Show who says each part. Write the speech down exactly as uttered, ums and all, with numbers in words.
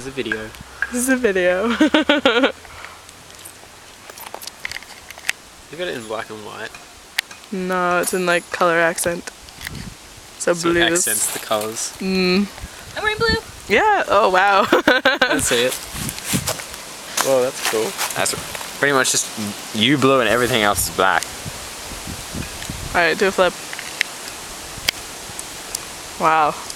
Speaker 1: is a video.
Speaker 2: This is a video.
Speaker 1: You got it in black and white.
Speaker 2: No, it's in like color accent. So,
Speaker 1: So
Speaker 2: blue.
Speaker 1: it accents the colours.
Speaker 2: Mm.
Speaker 3: I'm wearing blue.
Speaker 2: Yeah. Oh wow.
Speaker 1: I see it. Whoa, that's cool.
Speaker 4: That's pretty much just you blue and everything else is black.
Speaker 2: All right, do a flip. Wow.